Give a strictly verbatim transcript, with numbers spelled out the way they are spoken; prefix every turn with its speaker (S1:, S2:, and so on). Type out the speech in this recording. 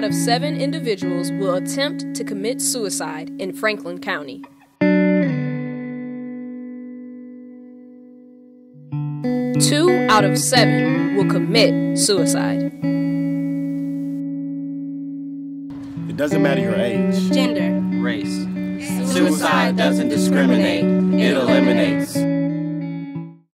S1: out of seven individuals will attempt to commit suicide in Franklin County. Two out of seven will commit suicide.
S2: It doesn't matter your age,
S3: gender,
S4: race.
S5: Suicide doesn't discriminate, it eliminates.